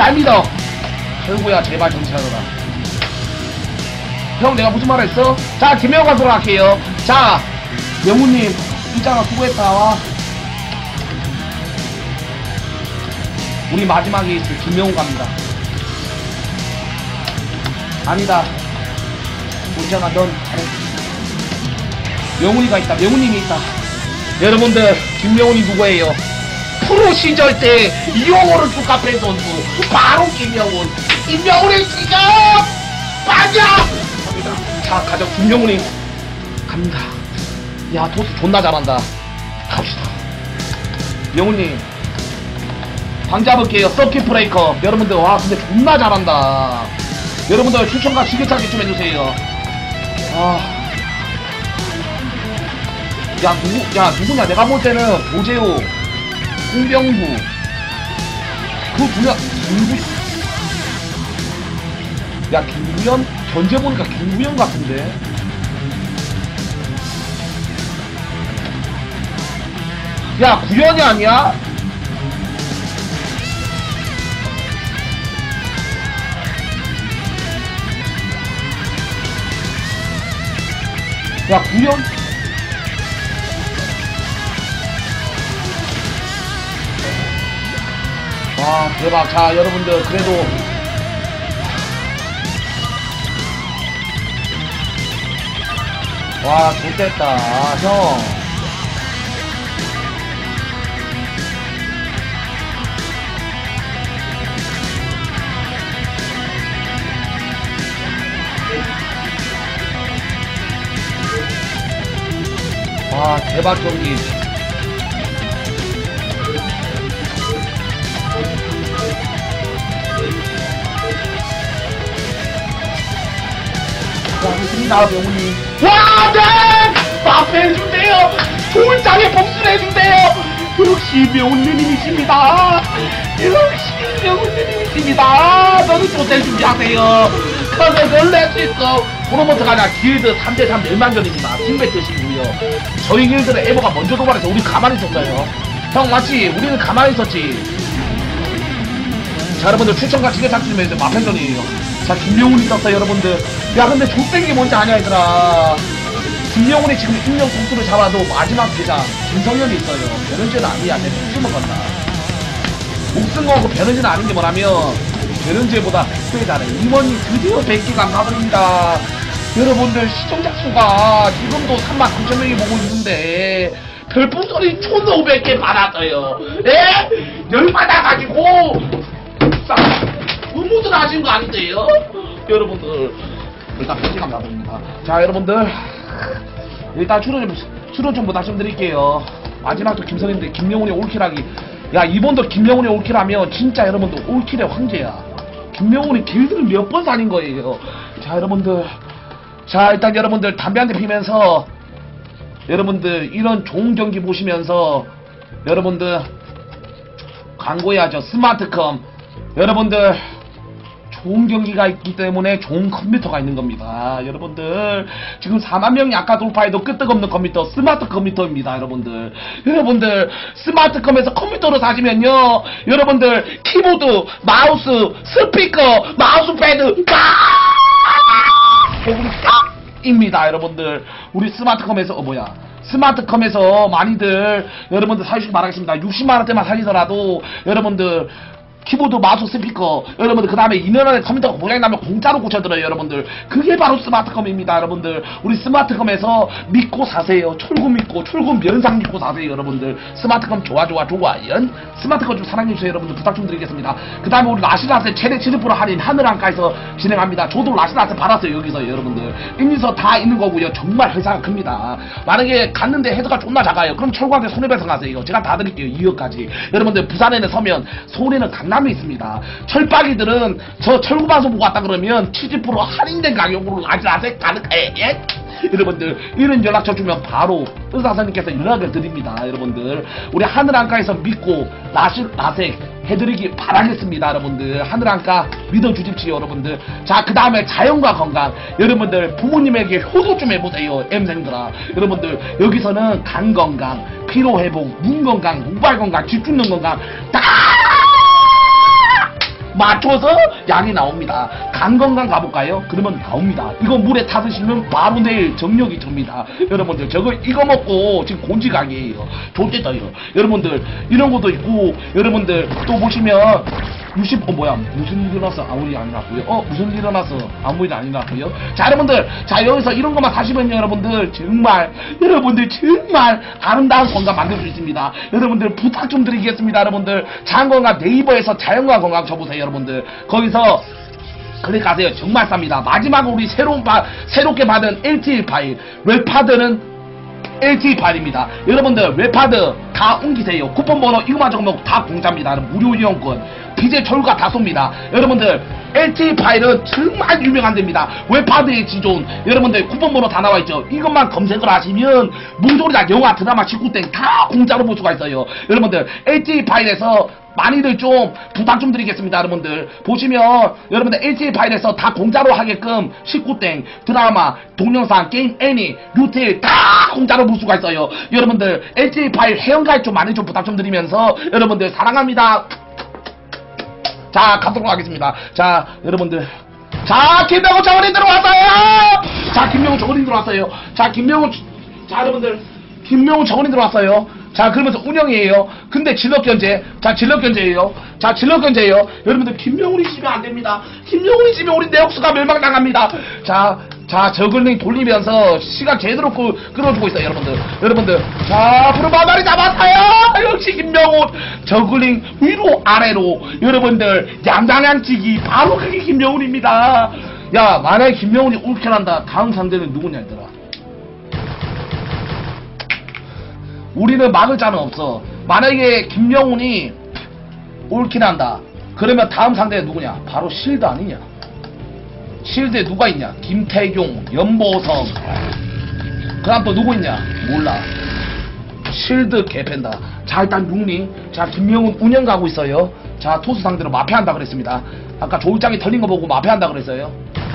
날 믿어. 철구야 제발 정치하더라. 형 내가 무슨 말 했어? 자 김명훈 가도록 할게요. 자 명훈님 있잖아 수고했다. 와. 우리 마지막에 있을 김명훈 갑니다. 아니다. 보시잖아 넌 명훈이가 있다. 명훈님이 있다. 여러분들 김명훈이 누구예요? 프로 시절 때 이용호를 뚝카페 선수 바로 김명훈. 김명훈의 지금 빠져 갑니다. 자 가자. 김명훈이 갑니다. 야 토스 존나 잘한다. 갑시다. 명훈님 방 잡을게요. 서킷 브레이커. 여러분들 와 근데 존나 잘한다. 여러분들 추천과 지게차기 좀 해주세요. 야 누구냐? 내가 볼 때는 도재호, 홍병구 그 누구야? 야 김구현? 견제 보니까 김구현 같은데. 야 구현이 아니야? 야 구현? 와 대박. 자 여러분들 그래도 와 좋겠다 형. 와 대박 경기. 나 명훈이 와 네! 마페 해준대요. 조울장에 복수를 해준대요. 역시 명훈님이십니다. 역시 명훈님이십니다. 너는 조대 준비하세요. 커서를 낼 수 있어. 토너먼트가 아니라 길드 3대3 멸망전입니다. 팀배트식이고요. 저희 길드는 에버가 먼저 도발해서 우리 가만히 있었어요. 형 맞지? 우리는 가만히 있었지. 자 여러분들 추천과 지게차기 좀 해주세요. 마펜전이에요. 자 김명훈이 떴어 여러분들. 야 근데 족된 게 뭔지 아냐 얘들아. 김명훈이 지금 임명 선수를 잡아도 마지막 대장 김성현이 있어요. 변현재는 아니야. 내 목숨을 건다. 목숨 거고 변현재는 아닌 게 뭐라면 변현재보다 100배 잘해. 임원이 드디어 100개가 가버립니다. 여러분들 시청자 수가 지금도 39,000명이 보고 있는데 별풍선이 1,500개 받았어요. 에? 열받아가지고 의무들 하신 거 아닌데요? 여러분들 일단 편지감 나옵니다. 자 여러분들 일단 출연 좀 말씀드릴게요. 마지막도 김성현인데 김명훈이 올킬하기. 야 이번도 김명훈이 올킬하면 진짜 여러분들 올킬의 황제야. 김명훈이 길드를 몇 번 살린 거예요. 자 여러분들 자 일단 여러분들 담배 한 대 피면서 여러분들 이런 좋은 경기 보시면서 여러분들 광고해야죠. 스마트컴 여러분들 좋은 경기가 있기 때문에 좋은 컴퓨터가 있는 겁니다. 여러분들 지금 4만 명이 아까 돌파해도 끄떡없는 컴퓨터 스마트 컴퓨터입니다. 여러분들 스마트컴에서 컴퓨터로 사시면요 여러분들 키보드 마우스 스피커 마우스패드 입니다. 여러분들 우리 스마트컴에서 스마트컴에서 많이들 여러분들 사주시기 바라겠습니다. 60만원대만 사시더라도 여러분들 키보드, 마우스, 스피커 여러분들 그 다음에 2년 안에 컴퓨터가 고장이 나면 공짜로 고쳐드려요. 여러분들 그게 바로 스마트컴입니다. 여러분들 우리 스마트컴에서 믿고 사세요. 철구 믿고 철구 면상 믿고 사세요. 여러분들 스마트컴 좋아연 스마트컴 좀 사랑해주세요. 여러분들 부탁 좀 드리겠습니다. 그 다음에 우리 라시라스 최대 70% 할인 하늘안가에서 진행합니다. 저도 라시라스 받았어요. 여기서 여러분들 임리서 다 있는 거고요. 정말 회사가 큽니다. 만약에 갔는데 헤드가 존나 작아요. 그럼 철구한테 손해배상 하세요. 제가 다 드릴게요. 2억까지. 여러분들 부산에는 서면 서울에는 강남에 있습니다. 철박이들은 저 철구방송 보고 왔다 그러면 70% 할인된 가격으로 라시라스 가능해. 예? 여러분들 이런 연락처 주면 바로 의사선생님께서 연락을 드립니다. 여러분들 우리 하늘안가에서 믿고 라섹 해드리기 바라겠습니다. 여러분들 하늘안가 믿어주십시오. 여러분들 자 그 다음에 자연과 건강 여러분들 부모님에게 효도 좀 해보세요. M생들아 여러분들 여기서는 간 건강 피로회복 눈 건강 모발 건강 집 죽는 건강 다 맞춰서 양이 나옵니다. 간 건강 가볼까요? 그러면 나옵니다. 이거 물에 타드시면 바로 내일 정력이 듭니다. 여러분들 저거 이거 먹고 지금 곤지강이에요. 좋겠다요. 여러분들 이런 것도 있고 여러분들 또 보시면 60 뭐야 무슨 일 일어났어 아무 일이 안 났고요. 무슨 일 일어났어 아무 일이 안 났고요. 자 여러분들 자 여기서 이런 것만 사시면요 여러분들 정말 아름다운 건강 만들 수 있습니다. 여러분들 부탁 좀 드리겠습니다. 여러분들 장건강 네이버에서 자연과 건강 쳐보세요. 여러분들 거기서 클릭하세요. 정말 쌉니다. 마지막으로 우리 새롭게 받은 LTE 파일 웹파드는 LTE 파일입니다. 여러분들 웹파드 다 옮기세요. 쿠폰 번호 이거만 적으면 다 공짜입니다. 무료 이용권 BJ 철구가 다 쏩니다. 여러분들 LTE 파일은 정말 유명한 데입니다. 웹파드의 지존 여러분들 쿠폰 번호 다 나와있죠. 이것만 검색을 하시면 문소리나 영화 드라마 19땡 다 공짜로 볼 수가 있어요. 여러분들 LTE 파일에서 많이들 좀 부탁 좀 드리겠습니다. 여러분들 보시면 여러분들 LTE 파일에서 다 공짜로 하게끔 19땡 드라마 동영상 게임 애니 류테일 다 공짜로 볼 수가 있어요. 여러분들 LTE 파일 회원가입 좀 많이 좀 부탁 좀 드리면서 여러분들 사랑합니다. 자 가도록 하겠습니다. 자 여러분들 자 김명훈 정원이 들어왔어요. 자 김명훈 정원이 들어왔어요. 자 여러분들 김명훈 정원이 들어왔어요. 자 그러면서 운영이에요. 근데 질럿 견제 자 질럿 견제예요. 자 질럿 견제예요. 여러분들 김명훈이 지면 안됩니다. 김명훈이 지면 우리 내역수가 멸망당합니다. 자 저글링 돌리면서 시간 제대로 끌어주고 있어요. 여러분들 자 부르마마리 잡았어요. 역시 김명훈 저글링 위로 아래로 여러분들 양방향치기 바로 그게 김명훈입니다. 야 만약에 김명훈이 울켜난다 다음 상대는 누구냐 얘들아. 우리는 막을 자는 없어. 만약에 김명훈이 올킬한다 그러면 다음 상대가 누구냐 바로 실드 아니냐. 실드에 누가 있냐 김태경 연보성 그 다음 또 누구 있냐 몰라. 실드 개팬다. 자 일단 6링 자 김명훈 운영 가고 있어요. 자 토스 상대로 마패한다 그랬습니다. 아까 조일장이 털린 거 보고 마패한다 그랬어요.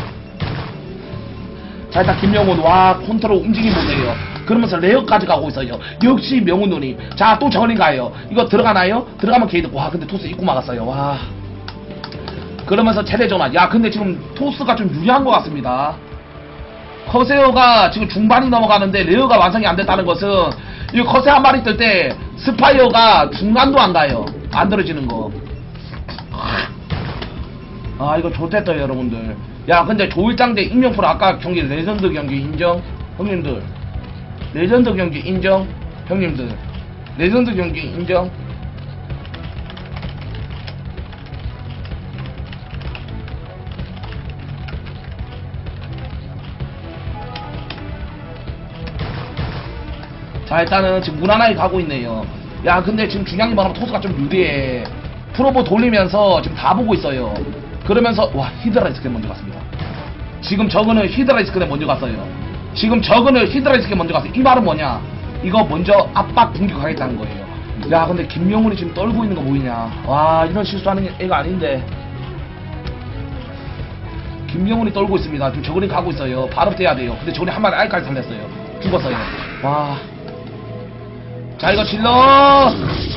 자 일단 김명훈 와 컨트롤 움직임 보세요. 그러면서 레어까지 가고 있어요. 역시 명훈 누님. 자 또 저글링 가요. 이거 들어가나요? 들어가면 게이드. 와 근데 토스 입구 막았어요. 와 그러면서 체대 전환. 야 근데 지금 토스가 좀 유리한 것 같습니다. 커세어가 지금 중반이 넘어가는데 레어가 완성이 안 됐다는 것은 이 커세 한 마리 뜰 때 스파이어가 중간도 안 가요. 안 떨어지는 거. 아 이거 좋댔다 여러분들. 야 근데 조일장 대 임명프로 아까 경기 레전드 경기 인정? 형님들 레전드 경기 인정? 형님들 레전드 경기 인정? 자 일단은 지금 무난하게 가고 있네요. 야 근데 지금 중요한 게 뭐냐면 토스가 좀 유리해. 프로보 돌리면서 지금 다 보고 있어요. 그러면서 와 히드라이스크에 먼저 갔습니다. 지금 저거는 히드라이스크에 먼저 갔어요. 지금 저거는 히드라이스크에 먼저 갔어요. 이 말은 뭐냐 이거 먼저 압박 공격하겠다는 거예요. 야 근데 김명훈이 지금 떨고 있는 거 보이냐. 와 이런 실수하는 애가 아닌데 김명훈이 떨고 있습니다. 지금 저거는 가고 있어요. 바로 떼야 돼요. 근데 저거는 한 마리 알까지 살렸어요. 죽었어요. 와 자 이거 질러.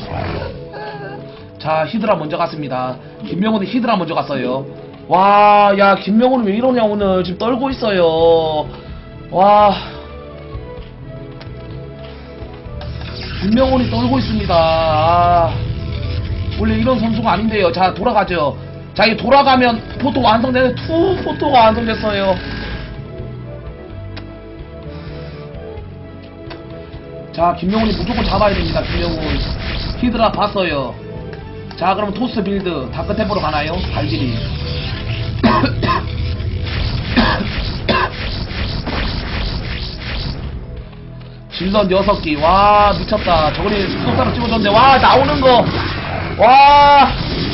자 히드라 먼저 갔습니다. 김명훈이 히드라 먼저 갔어요. 와 야 김명훈은 왜 이러냐 오늘 지금 떨고 있어요. 와 김명훈이 떨고 있습니다. 아, 원래 이런 선수가 아닌데요. 자 돌아가죠. 자 이게 돌아가면 포토 완성되는 투 포토가 완성됐어요. 자 김명훈이 무조건 잡아야 됩니다. 김명훈 히드라 봤어요. 자 그럼 토스 빌드 다크템포로 가나요? 발길이 질럿 6기 와 미쳤다. 저거리 속도사로 찍어줬는데 와 나오는거 와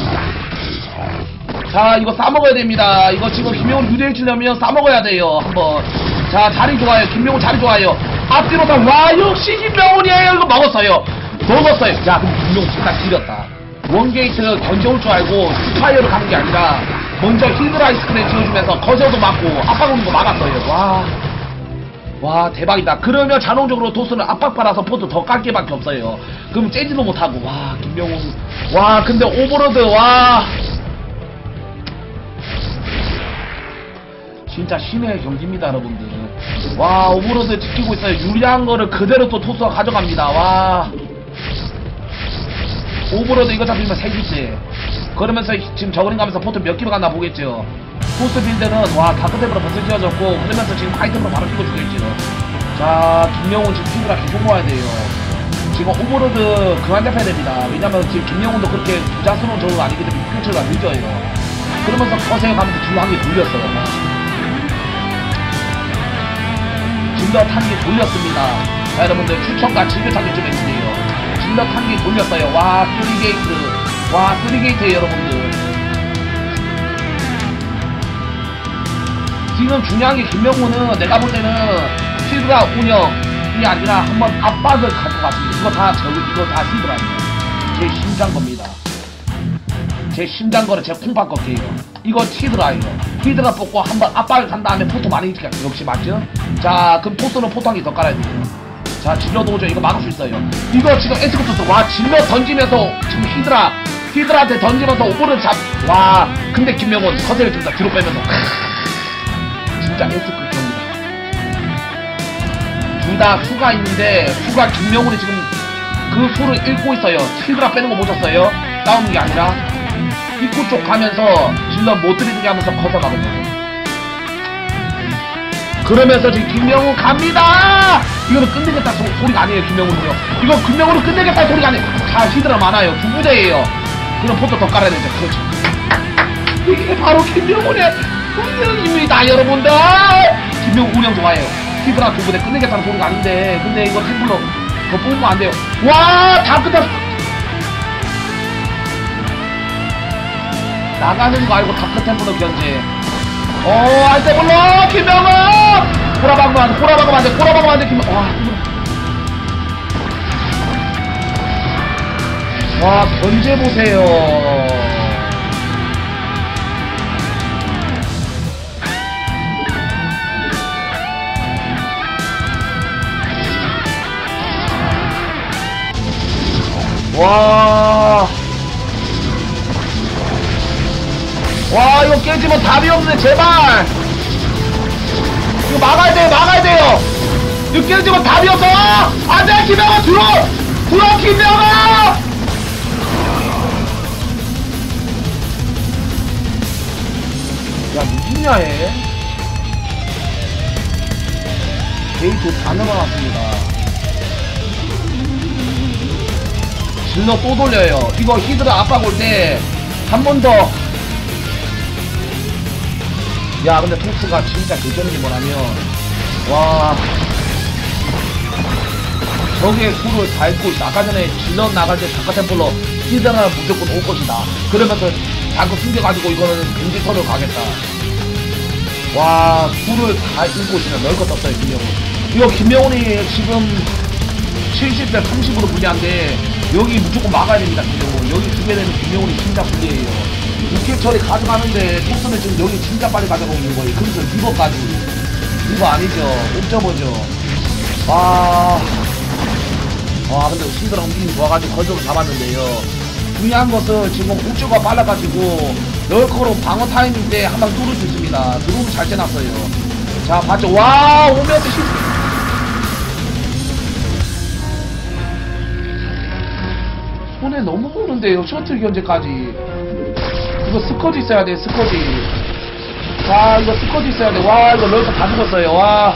자 이거 싸먹어야 됩니다. 이거 지금 김명훈 유대일 치려면 싸먹어야 돼요 한번. 자 자리 좋아요. 김명훈 자리 좋아요. 앞뒤로 다 와 역시 김명훈이에요. 이거 먹었어요. 야 근데 김명훈 진짜 길었다. 원게이트 견제올 줄 알고 스파이어를 가는 게 아니라 먼저 히드라이 스크린 지어주면서 거저도 맞고 압박 오는 거 막았어요. 와 대박이다. 그러면 자동적으로 토스는 압박 받아서 포트 더 깎게밖에 없어요. 그럼 째지도 못하고 와 김명훈 와 근데 오버로드 와 진짜 신의 경기입니다 여러분들. 와 오버로드 지키고 있어요. 유리한 거를 그대로 또 토스가 가져갑니다. 와 오버로드 이거 잡히면 3기째. 그러면서 지금 저그링 가면서 포트 몇 킬로 갔나 보겠죠. 토스 빌드는 와 다크템으로 벌써 지어졌고, 그러면서 지금 아이템으로 바로 끼고 죽겠죠. 자 김영훈 지금 피드라 계속 모아야 돼요. 지금 오버로드 그만 잡혀야 됩니다. 왜냐면 지금 김영훈도 그렇게 부자스러운 저그 아니기 때문에 퓨처가 늦어요. 그러면서 커세에 가면서 질러 한 개 돌렸어요. 질러 한 개 돌렸습니다. 자 여러분들 추천과 즐겨찾기 좀 해주세요. 질러 한 개 돌렸어요. 와 3게이트. 와 3게이트에요 여러분들. 지금 중요한 게 김명훈은 내가 볼 때는 히드라 운영이 아니라 한번 압박을 갈 것 같습니다. 이거 다 히드라예요. 제 심장 겁니다. 제 심장 거를 제 콩밥 꺾게요. 이거 히드라예요. 히드라 뽑고 한번 압박을 간 다음에 포토 많이 지켜. 역시 맞죠? 자 그럼 토스는 포토 한 개 더 깔아야 돼요. 자 질러도 오죠. 이거 막을 수 있어요. 이거 지금 에스코토스 와 질러 던지면서 지금 히드라한테 던지면서 오버를 와 근데 김명훈 커세를 좀 더 뒤로 빼면서 진짜 에스코토입니다. 둘 다 수가 있는데 수가 김명훈이 지금 그 수를 읽고 있어요. 히드라 빼는 거 보셨어요? 싸우는 게 아니라 입구 쪽 가면서 질러 못 들이게 하면서 커서 가거든요. 그러면서 지금 김명훈 갑니다. 이거는 끝내겠다 소리가 아니에요. 김명훈은요. 이거 김명훈은 끝내겠다 소리가 아니에요. 자 히드라 많아요. 두 부대예요. 그럼 포토 더 깔아야 되죠. 그렇죠. 이게 바로 김명훈의 운영입니다 여러분들. 김명훈 운영 좋아해요. 히드라 두 부대 끝내겠다는 소리가 아닌데, 근데 이거 템플러 더 뽑으면 안 돼요. 와 다 끝났어. 나가는 거 알고 다크 템플러 견제. 알테블러 김명훈 호라박으면 안 돼. 김명훈 와 견제 보세요. 와 이거 깨지면 답이 없네. 제발 이거 막아야 돼요. 이거 깨지면 답이 없어. 안돼 김명훈 들어 김명훈. 야 누구냐 얘. 게이트 다 늘어났습니다. 질러 또 돌려요. 이거 히드라 압박 올 때 한 번 더. 야 근데 토스가 진짜 교전인 게 뭐라면 와 저게 수를 다 읽고 있어. 아까 전에 질러 나갈 때 다크템플러 히드라는 무조건 올 것이다. 그러면서 자꾸 숨겨가지고 이거는 금지선으로 가겠다. 와 수를 다 읽고 있으면 넓거 떴어요 김명훈. 이거 김명훈이 지금 70대 30으로 불리한데 여기 무조건 막아야 됩니다. 김명훈 여기 두개 되면 김명훈이 진짜 불리해요. 6킬 처리 가져가는데 토스는 지금 여기 진짜 빨리 가져가고 있는 거예요. 그래서 리버까지 이거 아니죠. 옵저버죠. 와 근데 히드라 움직임 좋아가지고 거저로 잡았는데요. 중요한 것은 지금 옵저가 빨라가지고 널커로 방어 타임인데 한 방 뚫을 수 있습니다. 드론 잘 째놨어요. 자 봤죠. 와 오면서 손에 너무 보는데요. 셔틀 견제까지. 이거 스커지 있어야 돼. 스커지. 와 이거 스커지 있어야 돼. 와 이거 럴커 다 죽었어요. 와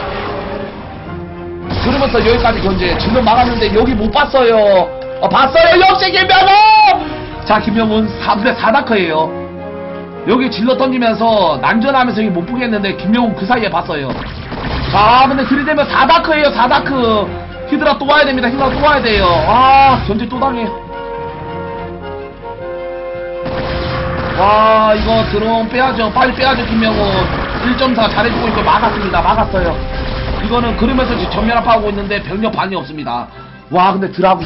그러면서 여기까지 견제. 질러 막았는데 여기 못 봤어요. 봤어요. 역시 김명훈. 자 김명훈 3대 4다크예요. 여기 질러 던지면서 난전하면서 여기 못 보겠는데 김명훈 그 사이에 봤어요. 자 근데 들이대면 4다크예요. 4다크. 히드라 또 와야 됩니다. 히드라 또 와야 돼요. 견제 또 당해. 와 이거 드론 빼야죠. 빨리 빼야죠. 김명훈 1.4 잘해주고 있고 막았습니다. 막았어요. 이거는 그러면서 지금 전면 압박하고 있는데 병력 반이 없습니다. 와 근데 드라군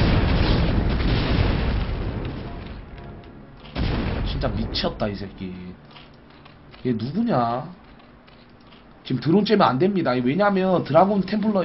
진짜 미쳤다 이 새끼. 얘 누구냐. 지금 드론 째면 안됩니다. 왜냐면 드라군 템플러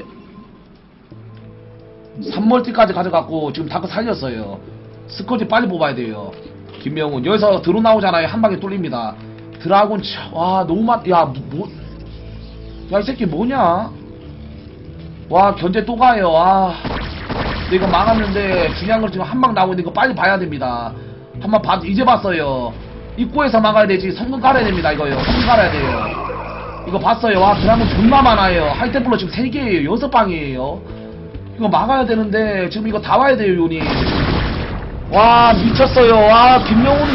3멀티까지 가져갔고 지금 다크 살렸어요. 스커지 빨리 뽑아야 돼요. 김명훈 여기서 드론 나오잖아요. 한방에 뚫립니다. 드라곤 와 너무 야 야 이 새끼 뭐냐? 와 견제 또 가요. 와 근데 이거 막았는데 중요한 걸 지금 한 방 나오고 있는 거 빨리 봐야 됩니다. 한번 이제 봤어요. 입구에서 막아야 되지. 성근 깔아야 됩니다. 이거요. 성근 깔아야 돼요. 이거 봤어요. 와 드라곤 존나 많아요. 하이템플러 지금 3개예요. 6방이에요. 이거 막아야 되는데 지금 이거 다 와야 돼요. 요니 와 미쳤어요. 와 김영훈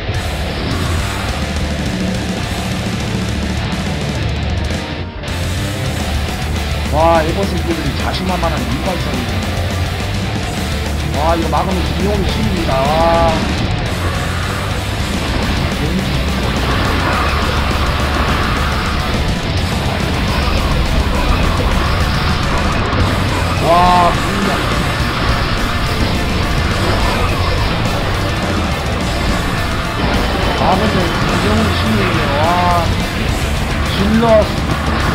와 에버슨들이 자신만만한 이유가 있었는데 와 이거 막으면 김영훈이 신입니다. 와 진짜 근데 김영훈이 신이에요. 와 질러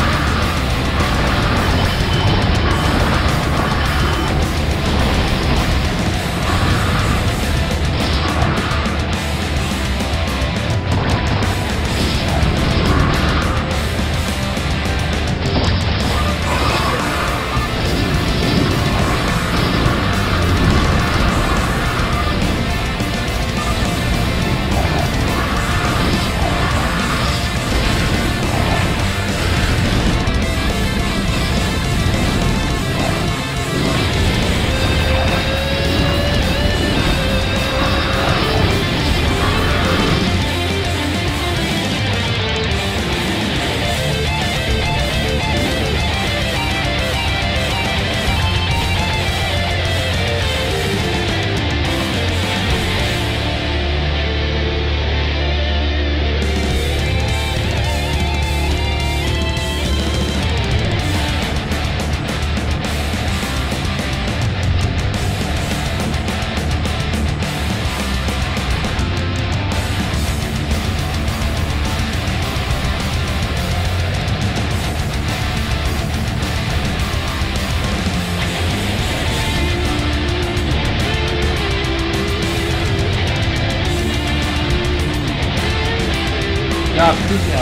야, 그릇이야.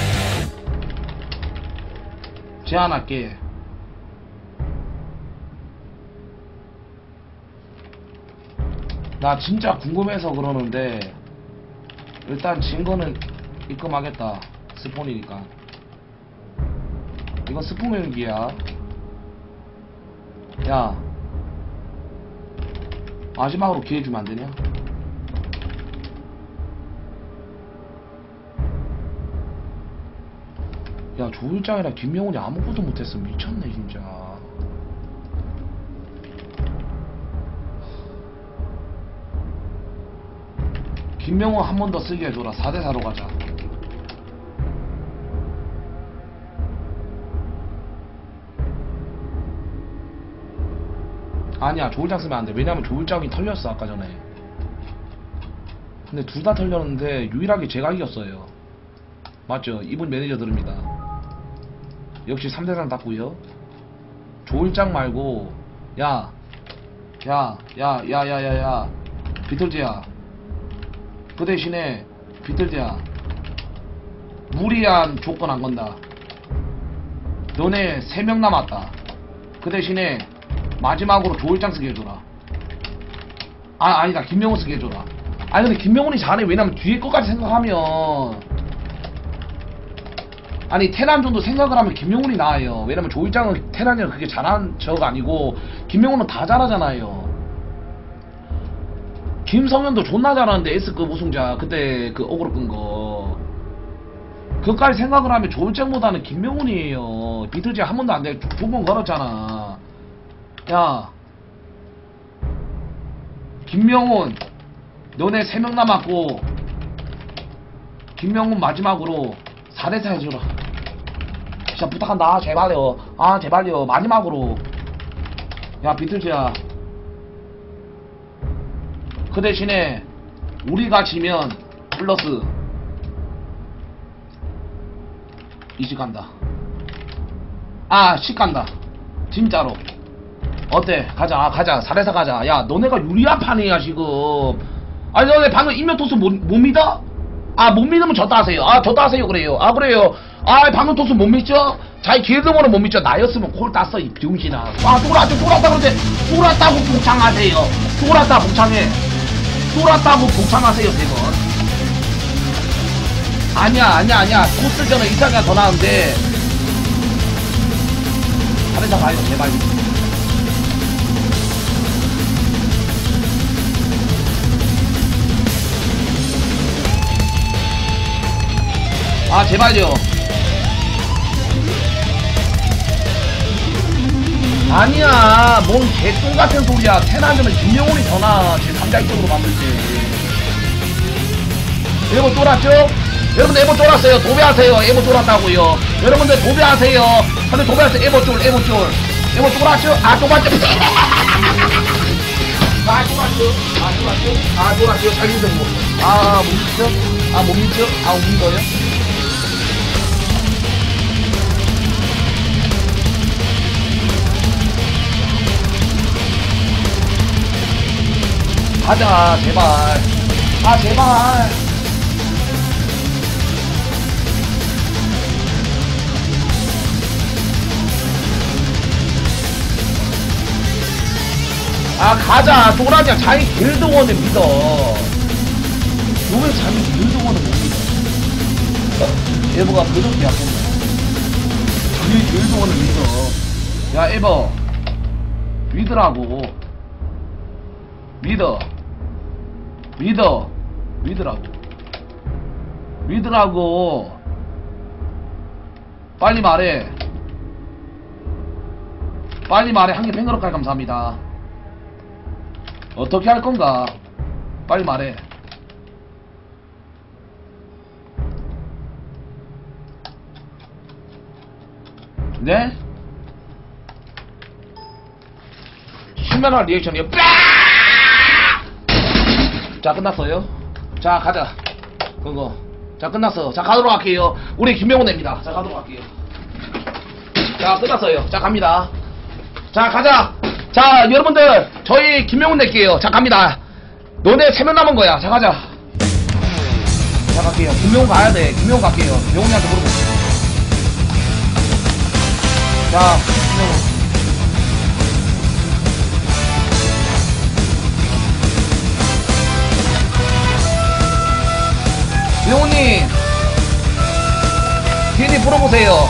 제안할게. 나 진짜 궁금해서 그러는데 일단 증거는 입금하겠다. 스폰이니까. 이건 스폰 연기야. 야, 마지막으로 기회 주면 안 되냐? 야, 조일장이랑 김명훈이 아무것도 못했어. 미쳤네 진짜. 김명훈 한 번 더 쓰게 해줘라. 4대4로 가자. 아니야, 조일장 쓰면 안돼. 왜냐면 조일장이 털렸어 아까 전에. 근데 둘 다 털렸는데 유일하게 제가 이겼어요. 맞죠? 이분 매니저들입니다. 역시 3대3 땄구요. 조일장 말고 야 비틀즈야, 그 대신에 비틀즈야, 무리한 조건 안 건다. 너네 3명 남았다. 그 대신에 마지막으로 조일장 쓰게 해줘라. 아니다, 김명훈 쓰게 해줘라. 아니 근데 김명훈이 잘해. 왜냐면 뒤에 것까지 생각하면, 아니 테란전도 생각을 하면 김명훈이 나아요. 왜냐면 조일장은 테란이랑 그게 잘한 저가 아니고 김명훈은 다 잘하잖아요. 김성현도 존나 잘하는데 S급 우승자 그때 그 어그로 끈거 그것까지 생각을 하면 조일장보다는 김명훈이에요. 비틀즈 한 번도 안 돼. 두 번 걸었잖아. 야, 김명훈 너네 3명 남았고 김명훈 마지막으로 4대4 해줘라. 진짜 부탁한다. 제발요. 아 제발요. 마지막으로. 야 비틀즈야, 그 대신에 우리가 지면 플러스 20 간다. 아 10 간다. 진짜로. 어때? 가자. 가자. 4대4 가자. 야 너네가 유리한 판이야 지금. 아니 너네 방금 인면 토스 못 믿어? 아, 못 믿으면 졌다 하세요. 아, 졌다 하세요. 그래요. 아, 그래요. 아, 방금 토스 못 믿죠? 자기 길드머는 못 믿죠? 나였으면 콜 땄어, 이 병신아. 아, 쫄았다 그런데, 쫄았다고 복창하세요. 쫄았다 복창해. 쫄았다고 복창하세요, 3번. 아니야. 토스전은 이상이가 더 나은데. 다른 자 봐요, 제발. 아, 제발요. 아니야, 뭔 개똥 같은 소리야. 테란전은 김명훈이 더 나아. 제 3자 입장으로 만들 때. 에버 쫄았죠? 여러분들 에버 쫄았어요. 도배하세요. 에버 쫄았다고요. 여러분들 도배하세요. 다들 도배하세요. 에버 쫄. 에버 쫄았죠? 아, 쫄았죠? 잘 믿어. 아, 못 믿죠? 아, 못 믿죠? 아, 못 믿어요? 가자, 제발. 아, 제발. 아, 가자. 또라냐. 자기 길드원을 믿어. 왜 자기 길드원을 못 믿어? 에버가 그렇게 약했네. 자기 길드원을 믿어. 야, 에버. 믿으라고. 믿으라고. 빨리 말해. 한개 팽거럭갈 감사합니다. 어떻게 할 건가? 빨리 말해. 네? 신면한 리액션이요. 자, 끝났어요. 자, 가자. 그거. 자, 끝났어. 자, 가도록 할게요. 우리 김명훈 냅니다. 자, 가도록 할게요. 자, 끝났어요. 자, 갑니다. 자, 가자. 자, 여러분들, 저희 김명훈 낼게요. 자, 갑니다. 너네 3명 남은 거야. 자, 가자. 자, 갈게요. 김명훈 가야 돼. 김명훈 갈게요. 명훈이한테 물어보고. 자, 김명훈. 명훈님, 괜히 물어보세요.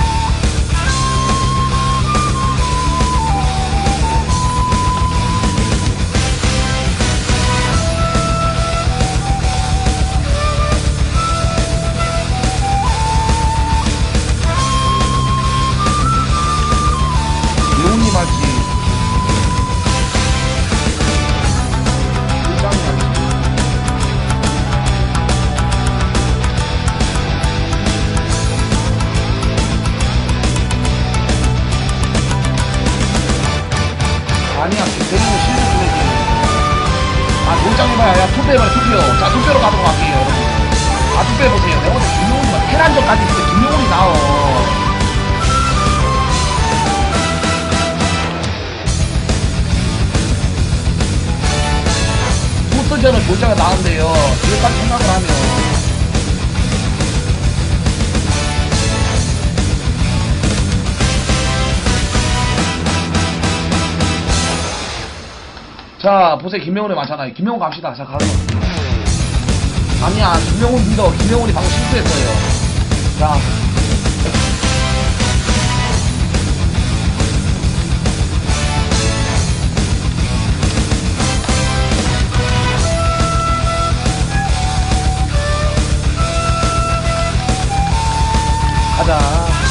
명훈님 할지. 아니야, 대리는 실수 보내지. 아, 돌장해봐야, 야, 투표해봐라, 투표. 자, 투표로 가도록 할게요, 여러분. 아, 투표해보세요. 내가 오늘 김용훈이만 테란전까지 있을 때 김용훈이 나와. 포스전은 돌장에 나온대요. 그것까지 생각을 하면. 자, 보세요. 김명훈이 많잖아요. 김명훈 갑시다. 자, 가서. 아니야, 김명훈 믿어. 김명훈이 방금 실수했어요. 자. 가자.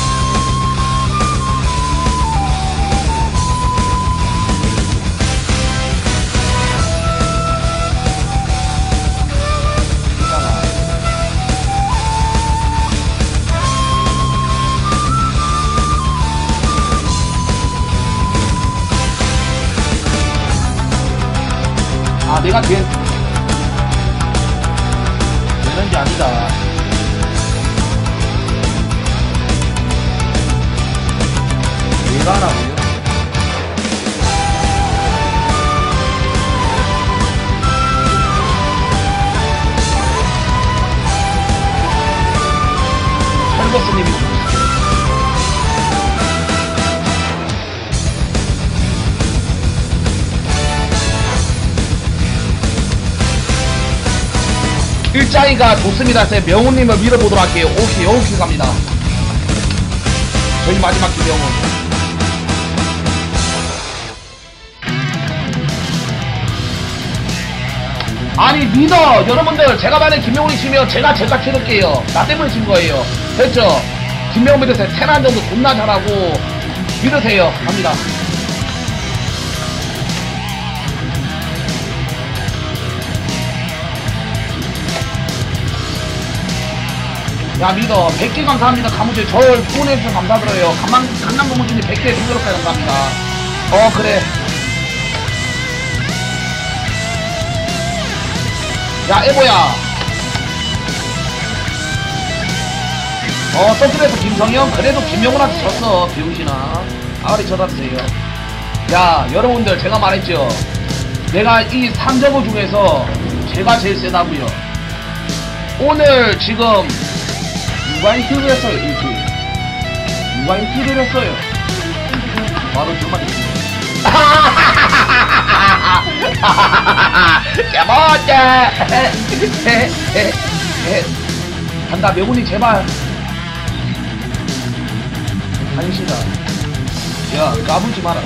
아, 내가 걔 되는지 아니다. 내가 하라고요? 칼버스님이 일자이가 좋습니다. 제 명훈님을 밀어보도록 할게요. 오케이, 오케이 갑니다. 저희 마지막 김명훈. 아니 믿어 여러분들. 제가 만약 김명훈이 치면 제가 치를게요. 나 때문에 진 거예요. 됐죠? 김명훈 믿으세요. 테란 정도 존나 잘하고 믿으세요. 갑니다. 야 믿어. 100개 감사합니다. 가무제 절 후원해주셔서 감사드려요. 강남 고무진이 100개 등록까지 감사합니다. 그래. 야 에보야. 서클에서 김성형. 그래도 김영훈한테 졌어 비우시나. 아가리 쳐다주세요. 야 여러분들 제가 말했죠. 내가 이 3저거 중에서 제가 제일 세다고요. 오늘 지금 누가 인트를 했어요? 누가 인트를 했어요? 바로 정말 개멋져. 간다 명훈이 제발. 한시다. 야 까불지 마라.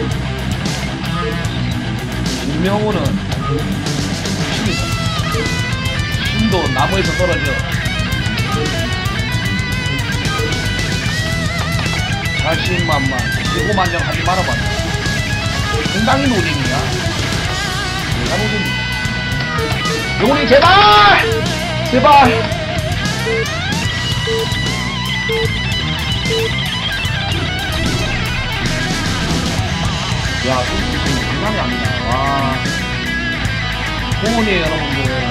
김명훈은 신도 나무에서 떨어져. 자신만만 대고만장 하지 말아봐. 상당히 노잼이야. 내가 노잼이야. 명훈이 제발! 제발! 야, 지금 장난이 아니다. 와. 소문이에요, 여러분들.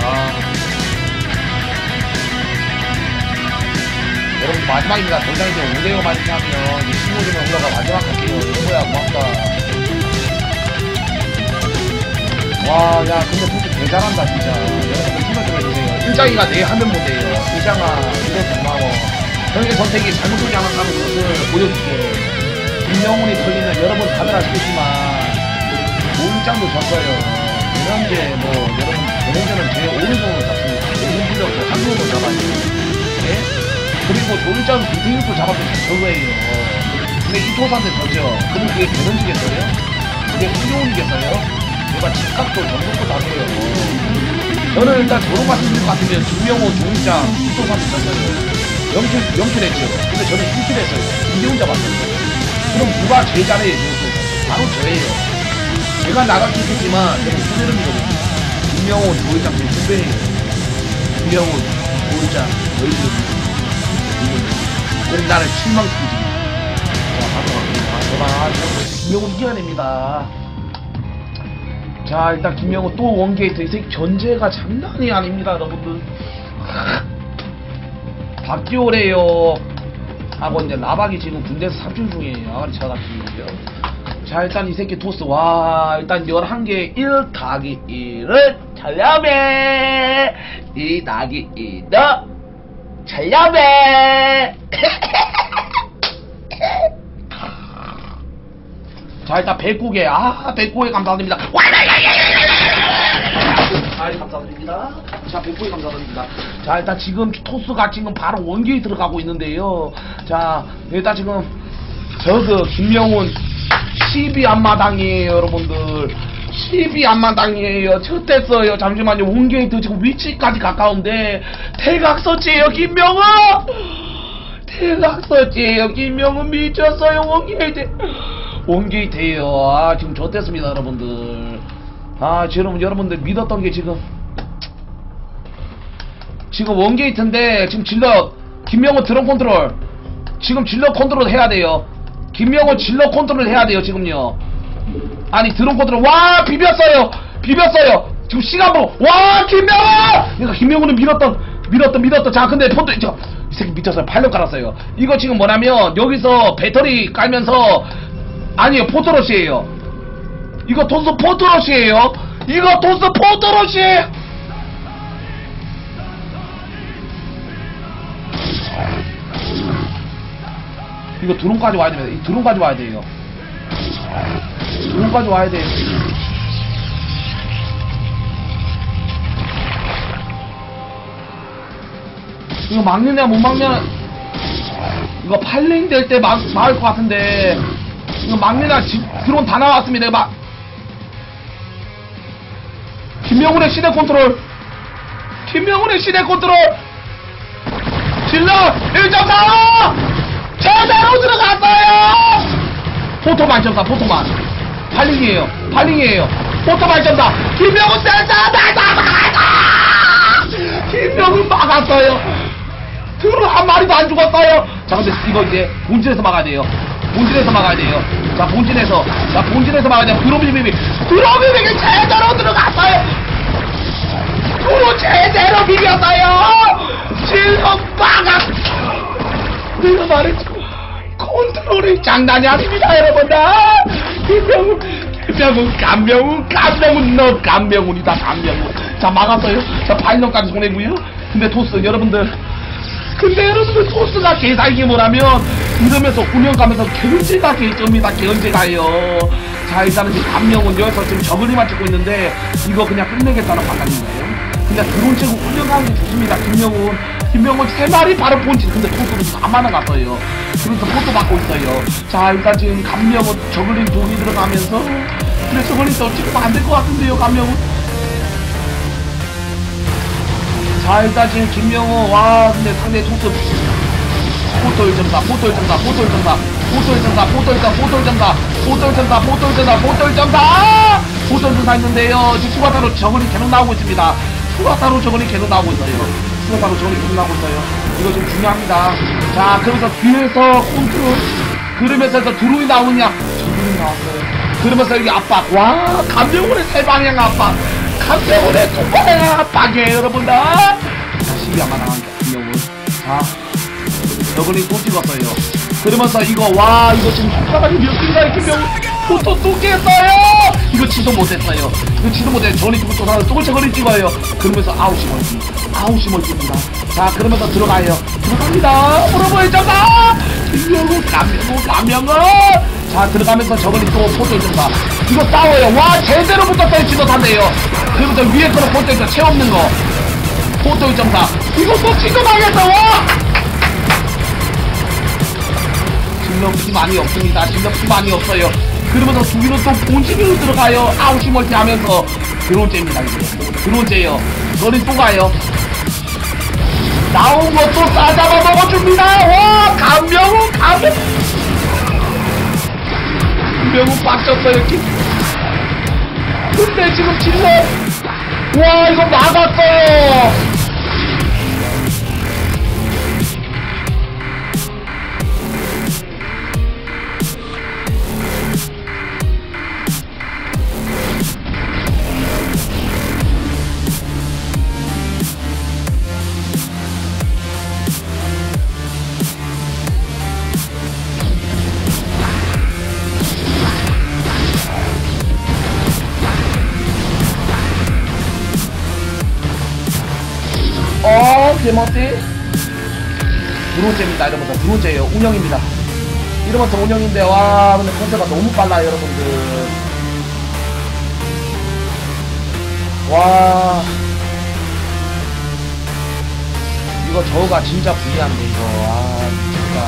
여러분 마지막입니다. 더 이상 이제 5대5 마지막하면 25점에 올라가 마지막 할게요. 이거야 고맙다. 와, 야 근데 진짜 대단한다 진짜. 여러분 힘을 좀 해주세요. 일장이가 내 하면 못해요. 일장아 이거 고마워. 형의 선택이 잘못되지 않았다는 것을 보여줄게. 김명훈이 털리면 여러분 다들 아시겠지만 오일장도 졌어요. 현재 뭐 여러분 현재는 제 오른손으로 잡습니다. 오른손으로 한 손으로 잡아요. 네? 그리고 조일장 김태일도 잡았던 저거예요. 근데 이토사한테 졌죠. 그럼 그게 대던지겠어요? 그게 후용이겠어요? 내가 직각도 전속도 다 줘요. 저는 일단 저런 말씀드릴 것 같으면 김명호, 조일장, 이토사한테 졌어요. 0킬 했죠. 근데 저는 1킬 했어요. 이게 혼자 봤어요. 그럼 누가 제일 잘해요? 바로 저예요. 제가 나갈 수 있겠지만 저는 수제름이거든요. 김명호, 조일장 제일 선배예요. 김명호, 조일장, 너희들 그럼 나를 실망시키지. 제발 김명훈 이겨야 됩니다. 자 일단 김명훈 또 원게이트. 이 새끼 견제가 장난이 아닙니다 여러분들. 박기호래요 하고 이제 나박이 지금 군대에서 삽질 중이에요. 아가리 쳐다보고요. 자 일단 이 새끼 토스. 와 일단 11개 1 더하기 1을 잘려매. 2 더하기 2도 잘려매. 자 일단 109개. 109개 감사드립니다. 감사드립니다. 자 109개 감사드립니다. 자 일단 지금 토스가 지금 바로 원게이 들어가고 있는데요. 자 일단 지금 저그 김명훈 12 앞마당이에요 여러분들. 12 앞마당이에요. 쳤댔어요. 잠시만요. 원게이트 지금 위치까지 가까운데 대각서지에요 김명훈. 대각서지에요 김명훈. 미쳤어요. 원게이트에요. 지금 졌댔습니다 여러분들. 지금 여러분들 믿었던 게 지금 원게이트인데 지금 질럿 김명훈 드론 컨트롤. 지금 질럿 컨트롤 해야 돼요. 김명훈 질럿 컨트롤 해야 돼요 지금요. 아니 드론 컨트롤. 와 비볐어요. 지금 시간으로. 와 김명훈. 그러니까 김명훈은 밀었던. 자 근데 포트 이 새끼 미쳤어요. 팔력 깔았어요. 이거 지금 뭐냐면 여기서 배터리 깔면서 아니에요 포토러시에요. 이거 토스 포토러시에요. 이거 드론까지 와야 됩니다. 이 드론까지 와야 돼요. 드론까지 와야 돼요. 이거 막느냐 못 막냐. 이거 8랭 될 때 막을 것 같은데 이거 막느냐. 드론 다 나왔습니다. 이거 김명훈의 시대 컨트롤. 김명훈의 시대 컨트롤. 질러 1.4 제대로 들어갔어요. 포토만 1.4 포토만. 팔링이에요. 팔링이에요. 포토만 1.4 김명훈 센터 나가다. 김명훈 막았어요. 드론 한 마리도 안 죽었어요. 자, 근데 이거 이제 본진에서 막아야 돼요. 본진에서 막아야 돼요. 자, 본진에서 막아야 돼요. 드론 비비비 제대로 들어갔어요. 드론 제대로 비볐어요. 질러 막아. 내가 말했죠. 컨트롤이 장난이 아닙니다, 여러분들. 감명훈이다, 감명훈. 자, 막았어요. 자, 파일럿까지 보내고요. 근데 토스, 여러분들 토스가 개사이기 뭐라면 이러면서 운영 가면서 견제가 개점이다, 견제가요. 자, 일단은 지금 감명훈 여기서 지금 저글링만 찍고 있는데 이거 그냥 끝내겠다는 판단인가요? 그냥 드론 치고 운영하는 게 좋습니다. 김명훈 3마리 바로 본진. 근데 토스도 지금 안마나 갔어요. 그래서 포토 받고 있어요. 자, 일단 지금 감명훈 저글링 2개 들어가면서 근데 저글링 더 찍으면 안 될 것 같은데요, 감명훈. 자, 일단 지금 김명훈 와 근데 상대 토스 포토 1.4 했는데요. 지금 추가타로 저글링 계속 나오고 있습니다. 추가타로 저글링 계속 나오고 있어요. 이거 좀 중요합니다. 자, 그러면서 뒤에서 컨트롤 그러면서 드론이 나오냐. 저글링 나왔어요. 그러면서 여기 압박. 와, 감명훈의 3방향 압박. 감명훈의 2방향 압박이에요, 여러분들. 다시 아마 나간 감명훈. 자, 저글링 또 찍었어요. 그러면서 이거 와 이거 지금 손가락이 몇 개인가요, 김명훈. 포토 또 깼어요. 이거 치도 못했어요. 전이 죽고 또 사서 또 저글링 찍어요. 그러면서 아웃이 멀티입니다. 자, 그러면서 들어갑니다. 브로보 있잖아. 김명훈 감명훈. 자, 들어가면서 저글링 또 포토 있잖아. 이거 싸워요. 와, 제대로 붙었어요. 지도탄데요. 그러면서 위에 거는 포토 있잖아. 채 없는 거. 포토 1.4 이거 또 지도당했어. 와! 질럿이 많이 없습니다. 질럿이 많이 없어요. 그러면서 두기로 또 본진으로 들어가요. 아웃이 멀티 하면서 드론째입니다. 이제 드론째요. 너는 또 가요. 나온 것도 싸잡아 먹어줍니다. 와, 감명훈 빡쳤어요. 근데 지금 질럿 와 이거 막았어요. 제멋지 드론째입니다. 이러면서 드론째예요. 운영입니다. 이러면서 운영인데 와 근데 컨셉가 너무 빨라요, 여러분들. 와 이거 저우가 진짜 불리한데 이거. 아 진짜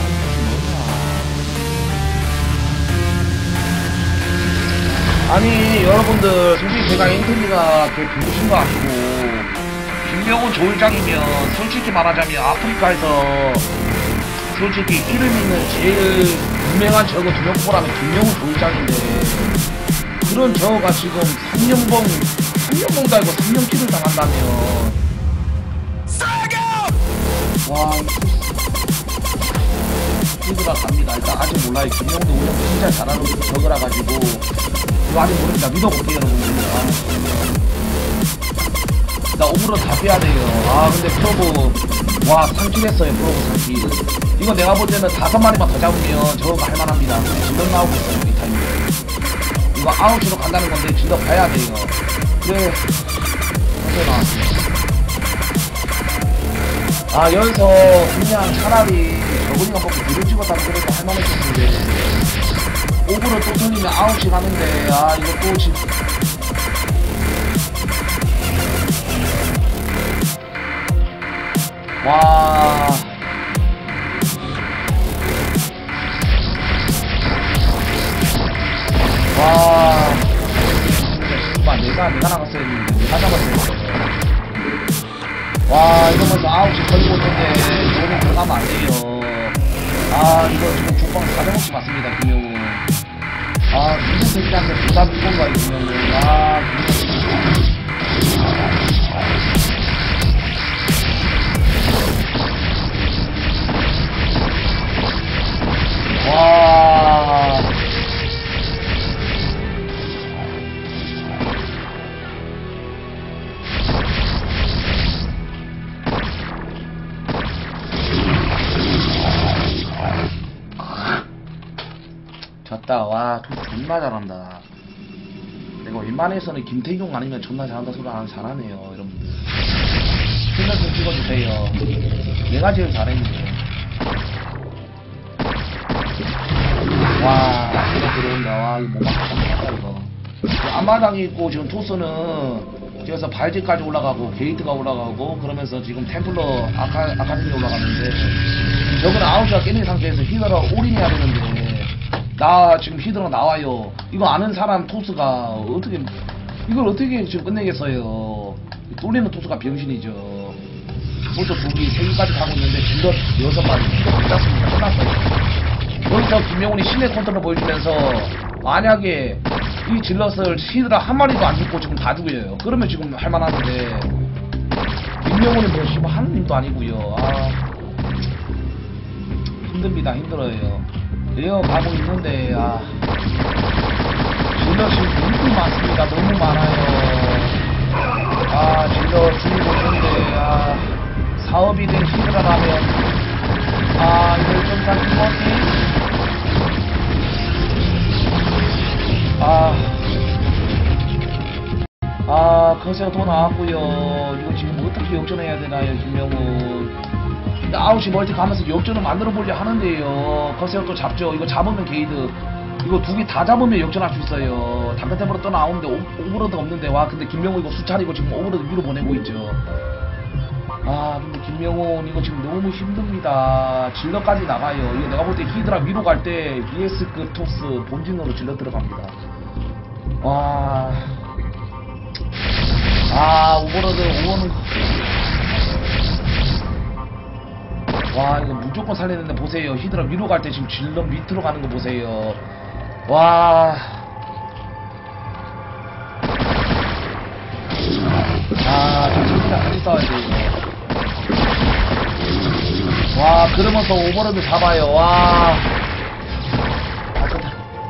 뭐야. 아니 여러분들 솔직히 제가 인터뷰가 되게 부르신 거 아니고 김명훈 조일장이면 솔직히 말하자면 아프리카에서 솔직히 이름 있는 제일 유명한 저거 2명 뽑으라면 김명훈 조일장인데 그런 저거가 지금 3년봉도 아니고 3년킬을 당한다면 와 힘들어 갑니다. 일단 아직 몰라요. 김명훈도 운영 진짜 잘하는 저거라 가지고 이거 아직 모릅니다. 믿어볼게요, 여러분들. 나 오브로 다 빼야 돼요. 아 근데 프로보 와 3킬 했어요. 프로보 3킬. 이거 내가 볼 때는 5마리만 더 잡으면 저거 할만합니다. 질럿 나오고 있어요. 이 타임에 이거 아웃으로 간다는 건데 질럿 봐야 돼요. 그래 어제 나왔어요. 아, 여기서 그냥 차라리 저분이가 먹고 뒤를 찍었다면 그래도 할만했을 텐데. 오브로 또 털리면 9시 가는데, 아, 이거 또 지금. 와. 와. 진짜, 내가 나갔어야 했는데, 내가 잡았어야 했는데. 와, 이러면서 9시 걸리고 있는데, 이거는 들어가면 안 돼요. 아, 이거 지금 죽방 400억씩 맞습니다, 김영우. 아, 무슨 새끼한테 부담 이건가, 이 김영우. 아, 와. 졌다. 와, 존나 잘한다. 내가 웬만해서는 김태경 아니면 존나 잘한다 소리 안 잘하네요, 여러분들. 신경 좀 찍어주세요. 내가 제일 잘했는데. 와, 이거 들어온다. 와, 이거 못 막았다, 이거. 앞마당이 있고, 지금 토스는, 그래서 발지까지 올라가고, 게이트가 올라가고, 그러면서 지금 템플러 아카데미 올라가는데, 저건 9시가 깨는 상태에서 히더라 올인해야 되는데, 나 지금 히드라 나와요. 이거 아는 사람 토스가 어떻게 이걸 어떻게 지금 끝내겠어요. 뚫리는 토스가 병신이죠. 벌써 2기 3기까지 가고 있는데 질럿 6마리 히드라 붙잡습니다. 끝났어요. 여기서 김명훈이 신의 컨트롤 보여주면서 만약에 이 질럿을 히드라 한 마리도 안 죽고 지금 다 죽여요. 그러면 지금 할만한데 김명훈이 뭐 씨발 하느님도 아니고요. 아, 힘듭니다. 힘들어요. 레어 가고 있는데, 아, 질럿이 너무 많습니다. 너무 많아요. 아, 질럿 줄이고 있는데, 아, 사업이 된 히드라라면, 아, 이걸 좀 다 김어지? 거세가 더 나왔고요. 이거 지금 어떻게 역전해야 되나요, 김명훈? 9시 멀티 가면서 역전을 만들어 보려 하는데요. 거세요 또 잡죠. 이거 잡으면 게이드. 이거 2개 다 잡으면 역전할 수 있어요. 담배템으로 또 나오는데 오버로드가 없는데. 와, 근데 김명훈 이거 수차리고 지금 오버로드 위로 보내고 있죠. 아, 근데 김명훈 이거 지금 너무 힘듭니다. 질러까지 나가요. 이거 내가 볼 때 히드라 위로 갈 때 ES급 토스 본진으로 질러 들어갑니다. 와. 아, 오버로드 오버는. 와, 이거 무조건 살리는데 보세요. 히드라 위로 갈 때 지금 질럿 밑으로 가는 거 보세요. 와. 아, 저 진짜 같이 싸워야 돼, 이거. 와, 그러면서 오버로드 잡아요. 와. 아, 좋다.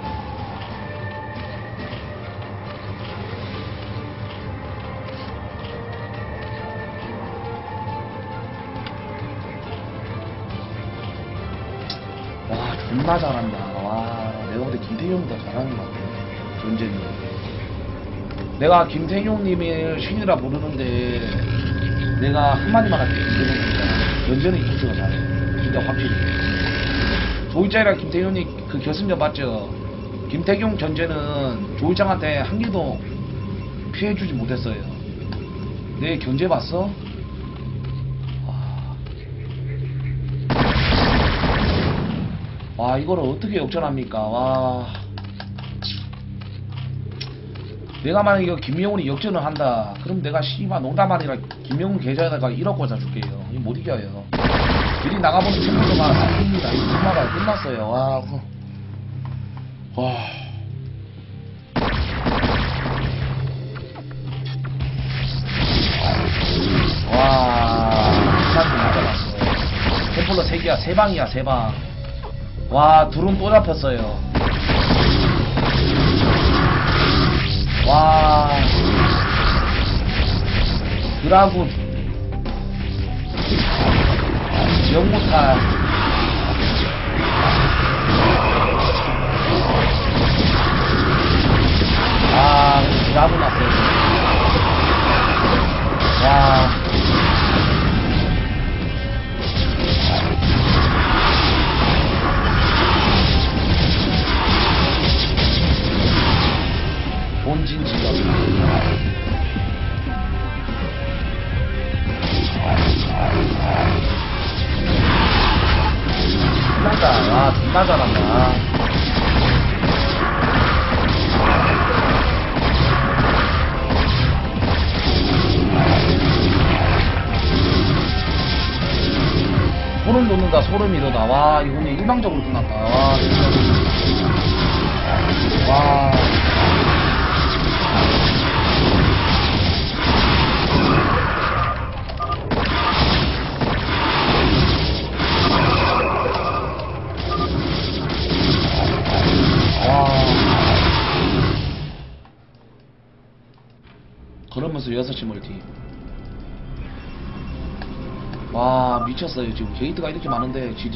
와, 존나 잘한다. 와, 내가 볼때 김태경보다 잘하는 것 같아. 전쟁이. 내가 김태경님을 신이라 부르는데, 내가 한마디만 할게. 연전은 이 코스가 잘해. 진짜 확실히. 조일장이랑 김태경님 그 결승전 봤죠? 김태경 견제는 조일장한테 한 개도 피해주지 못했어요. 내 견제 봤어? 와, 이거를 어떻게 역전합니까? 와. 내가 만약 이거 김명훈이 역전을 한다. 그럼 내가 씨발 농담 아니라 김명훈 계좌에다가 1억 꽂아 줄게요. 이거 못 이겨요. 미리 나가보는 챔피언가 상입니다. 이거 끝나가요. 끝났어요. 와. 와. 와. 시간도 맞아놨어. 템플러 3개야. 3방이야. 3방. 와, 둘은 또 잡혔어요. 와. 드라군 영무탈. 아, 드라군 났어요. 와. 존나 잘한다. 소름 돋는다. 소름이 돋아. 와 이거는 일방적으로 끝났다. 와 진짜. 와. 그러면서 6시 멀티. 와 미쳤어요. 지금 게이트가 이렇게 많은데 지지.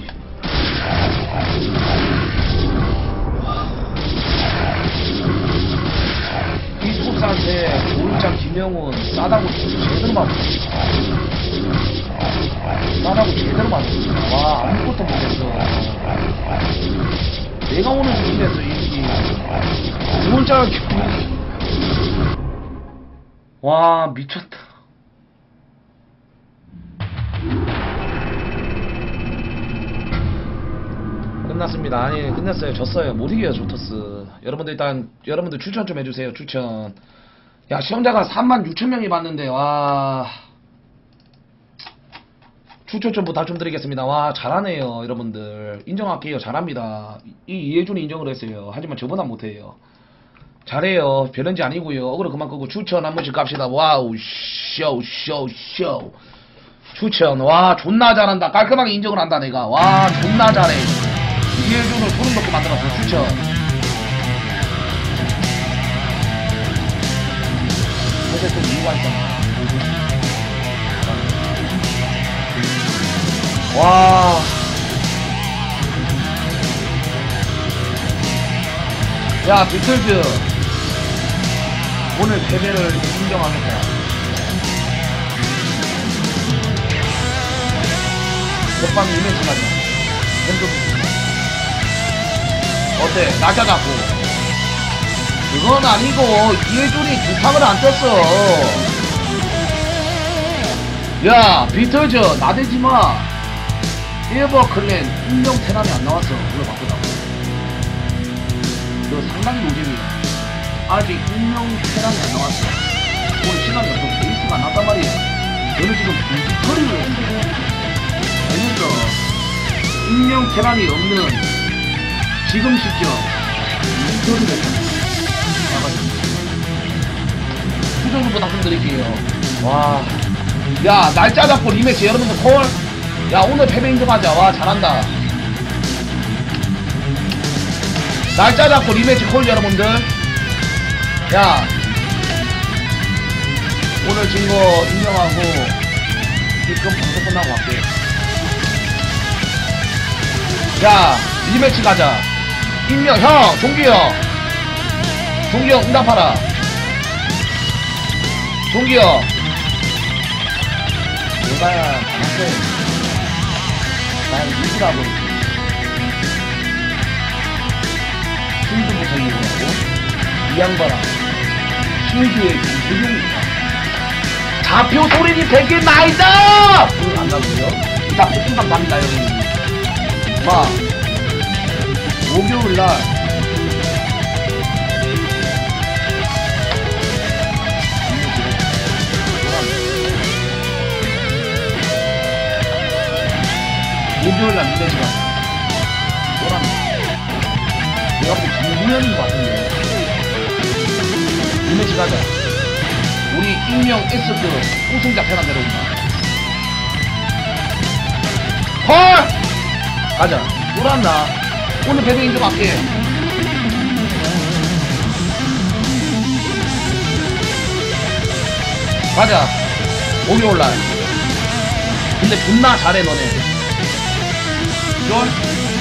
이스포츠한테 조일장 김영훈 싸다고 제대로 맞았어. 싸다고 제대로 맞았어. 와 아무것도 못했어. 내가 오늘 준비했어 이 조일장 김영훈. 와 미쳤다. 끝났습니다. 아니 끝났어요. 졌어요. 못 이겨요 조터스. 여러분들 일단 여러분들 추천 좀 해주세요. 추천. 야 시청자가 36,000명이 봤는데 와 추천 좀 부탁 좀 드리겠습니다. 와 잘하네요 여러분들. 인정할게요. 잘합니다. 이해준이 인정을 했어요. 하지만 저보다 못해요. 잘해요. 별은지 아니고요. 어그로 그만 끄고 추천 한 번씩 갑시다. 와우 쇼 추천. 와 존나 잘한다. 깔끔하게 인정을 한다 내가. 와 존나 잘해. 이해준을 소름 돋게 만들었어. 추천. 사실 좀 이유가 있잖아. 와 야 비틀즈 오늘 패배를 인정하겠다. 몇번 이벤트 가자. 어때? 낮아 잡고. 그건 아니고 이해준이 두탕을 안 떴어. 야 비틀즈 나대지마. 에버클랜 인명 테란이 안 나왔어. 그걸 바꾸다고. 너 상당히 노잼이야. 아직 인명 테란이 안 나왔어. 오늘 시간이 없어. 베이스가 안 났단 말이야. 너는 지금 뮤지컬을 했어. 알겠어. 인명 테란이 없는 지금 시점 뮤지컬을 했어. 수정 좀 부탁 좀 드릴게요. 와. 야 날짜 잡고 리매치 여러분들 콜. 야 오늘 패배 인정하자. 와 잘한다. 날짜 잡고 리매치 콜 여러분들. 야 오늘 진 거 인정하고 지금 방송 끝나고 갈게. 야 리매치 가자. 인명 형 종규 형 응답하라. 종규 형 내가 봤어. 난 이기라고 힘도 못하게 보라고 이 양반아 신규의 김수용이다. 좌표 소리니 100개 나이다. 그걸 안 나고요. 이따 복수감 갑니다 여러분. 마 목요일날 목요일날 리매치 가자. 뭐라는 내가 볼 때 김구현인 것 같은데. 리매치 가자. 우리 익명 S급 우승자 패나 내려온다. 헐! 가자. 놀았나? 오늘 패배 인정할게. 가자. 목요일날. 근데 존나 잘해 너네. 쫄?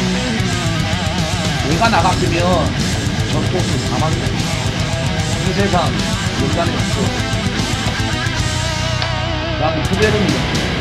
내가 나갔으면 전토스 사망이다. 이 세상 인간이 없어. 난 후배를 믿어.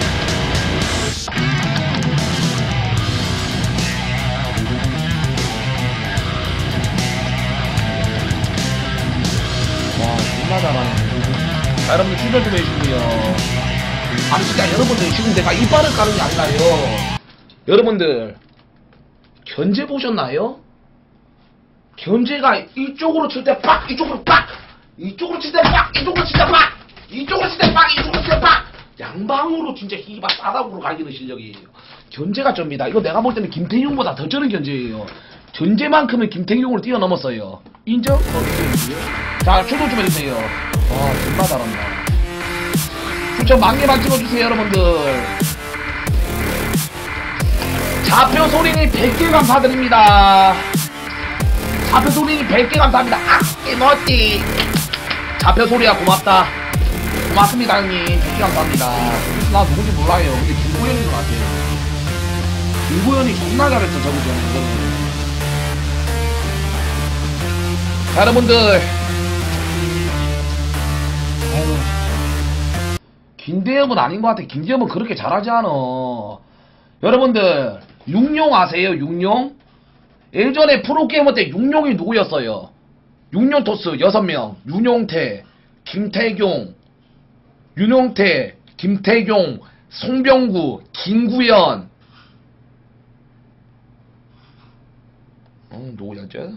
와 존나 잘하네. 자 여러분들 추천 좀 해주시고요. 아니 진짜 여러분들 지금 내가 이빨을 까는 게 아니라요. 여러분들 견제 보셨나요? 견제가 이쪽으로 칠 때 빡! 이쪽으로 빡! 이쪽으로 칠 때 빡! 이쪽으로 칠 때 빡! 이쪽으로 칠 때 빡! 이쪽으로 칠 때 빡! 양방으로 진짜 희바 싸다구로 갈기는 실력이에요. 견제가 쩝니다. 이거 내가 볼 때는 김태균보다 더 쩌는 견제예요. 견제만큼은 김태균으로 뛰어넘었어요. 인정? 자, 출동 좀 해주세요. 와, 정말 잘한다. 추천 만개만 찍어주세요, 여러분들. 좌표 소리니 100개 감사드립니다. 좌표 소리니 100개 감사합니다. 아, 이모티. 좌표 소리야, 고맙다. 고맙습니다, 형님. 100개 감사합니다. 나 누군지 몰라요. 근데 김고현인 것 같아요. 김고현이 존나 잘했어, 저기 전에. 자, 여러분들. 아이고. 김대엽은 아닌 것 같아. 김대엽은 그렇게 잘하지 않아. 여러분들, 육룡 아세요? 육룡? 예전에 프로게이머 때 육룡이 누구였어요? 육룡 토스 6명. 윤용태, 김태경, 윤용태, 김태경, 송병구, 김구현. 누구였죠?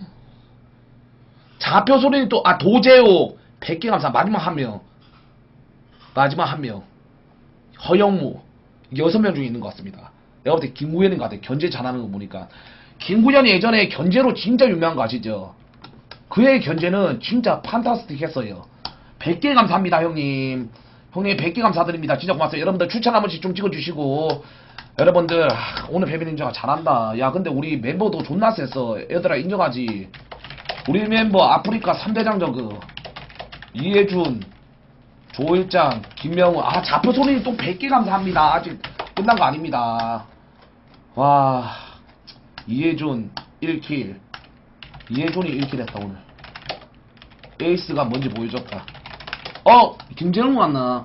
좌표 소리는 또, 도재욱. 100개 감사. 마지막 한 명. 마지막 한 명. 허영무. 6명 중에 있는 것 같습니다. 내가 볼 때 김구현인 것 같아. 견제 잘하는 거 보니까. 김구현이 예전에 견제로 진짜 유명한 거 아시죠? 그의 견제는 진짜 판타스틱 했어요. 100개 감사합니다, 형님. 형님 100개 감사드립니다. 진짜 고맙어요. 여러분들 추천 한 번씩 좀 찍어주시고. 여러분들, 오늘 배비닌자가 잘한다. 야, 근데 우리 멤버도 존나 셌어. 얘들아, 인정하지? 우리 멤버 아프리카 3대장 저그. 이해준, 조일장, 김명훈. 좌표 소리 또 100개 감사합니다. 아직 끝난 거 아닙니다. 와, 이해준 1킬. 이해준이 1킬 했다 오늘. 에이스가 뭔지 보여줬다. 김재훈 왔나?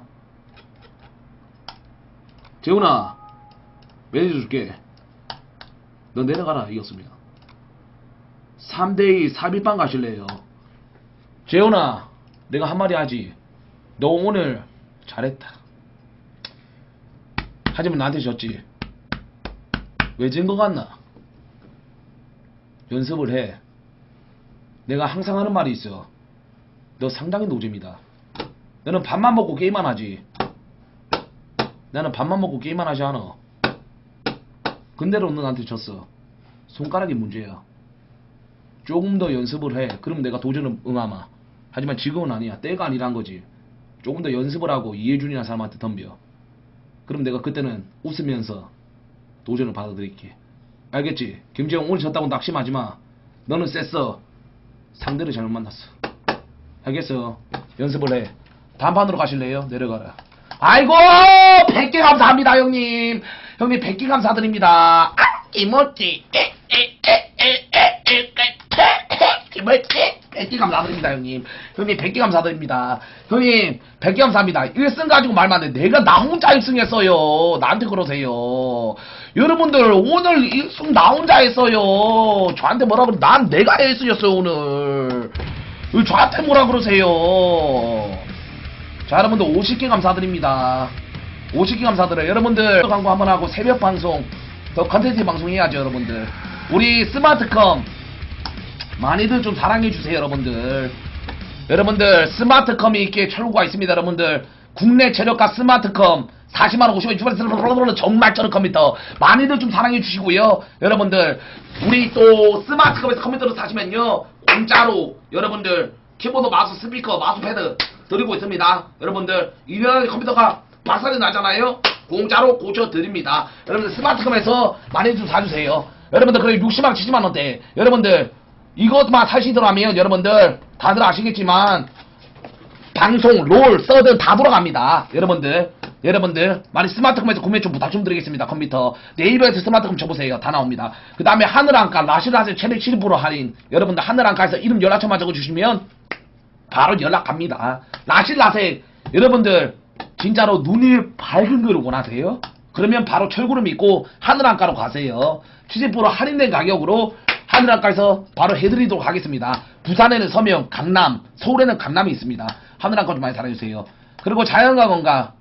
재훈아, 매니저 줄게. 너 내려가라. 이겼습니다. 3대2 삽입방 가실래요? 재훈아, 내가 한마디 하지. 너 오늘 잘했다. 하지만 나한테 졌지. 왜 진 거 같나? 연습을 해. 내가 항상 하는 말이 있어. 너 상당히 노잼이다. 너는 밥만 먹고 게임만 하지. 나는 밥만 먹고 게임만 하지 않아. 근데도 너 나한테 졌어. 손가락이 문제야. 조금 더 연습을 해. 그럼 내가 도전을 응하마. 하지만 지금은 아니야. 때가 아니란 거지. 조금 더 연습을 하고 이해준이라는 사람한테 덤벼. 그럼 내가 그때는 웃으면서 도전을 받아들일게. 알겠지? 김재영 오늘 졌다고 낙심하지마. 너는 셌어. 상대를 잘못 만났어. 알겠어? 연습을 해. 단판으로 가실래요? 내려가라. 아이고 100개 감사합니다 형님. 형님 100개 감사드립니다. 이모지 이모지 100개 감사드립니다 형님. 형님 100개 감사드립니다. 형님 100개 감사합니다. 1승 가지고 말만 해. 내가 나 혼자 1승 했어요. 나한테 그러세요. 여러분들 오늘 1승 나 혼자 했어요. 저한테 뭐라 그래. 난 내가 1승이었어요 오늘. 왜 저한테 뭐라 그러세요. 자 여러분들 50개 감사드립니다. 50개 감사드려요. 여러분들 광고 한번 하고 새벽 방송 더 컨텐츠 방송 해야죠 여러분들. 우리 스마트컴 많이들 좀 사랑해주세요 여러분들. 여러분들 스마트컴이 있게 철구가 있습니다 여러분들. 국내 최저가 스마트컴 40만원 50원 정말 쩌는 컴퓨터 많이들 좀 사랑해주시고요 여러분들. 우리 또 스마트컴에서 컴퓨터를 사시면요 공짜로 여러분들 키보드 마우스 스피커 마우스 패드 드리고 있습니다 여러분들. 이런 컴퓨터가 박살이 나잖아요. 공짜로 고쳐드립니다 여러분들. 스마트컴에서 많이 좀 사주세요 여러분들. 그래 60만원 70만원대 여러분들 이것만 사시더라면 여러분들 다들 아시겠지만 방송 롤 서든 다 돌아갑니다 여러분들. 여러분들 많이 스마트컴에서 구매 좀 부탁 좀 드리겠습니다. 컴퓨터 네이버에서 스마트컴 쳐보세요. 다 나옵니다. 그 다음에 하늘안가 라시라세 최대 70% 할인. 여러분들 하늘안가에서 이름 연락처만 적어주시면 바로 연락 갑니다. 라시라세 여러분들 진짜로 눈이 밝은 걸 원하세요? 그러면 바로 철구를 믿고 하늘안가로 가세요. 70% 할인된 가격으로 하늘안가에서 바로 해드리도록 하겠습니다. 부산에는 서명, 강남, 서울에는 강남이 있습니다. 하늘안가 좀 많이 사랑해주세요. 그리고 자연과 건강